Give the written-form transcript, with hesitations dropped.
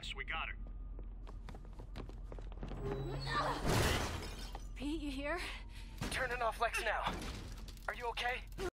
Yes, we got her. Pete, you here? Turning off Lex now. Are you okay?